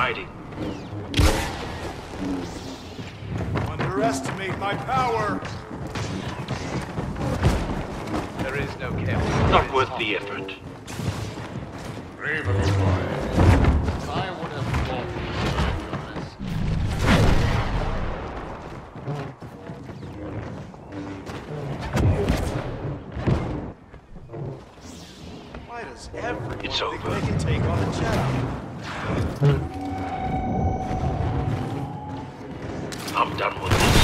hiding. Underestimate my power! There is no chaos. Not worth the effort. Brave of you, boy. I would have thought Why does everyone It's think over. they can take on a Jedi? I'm done with this.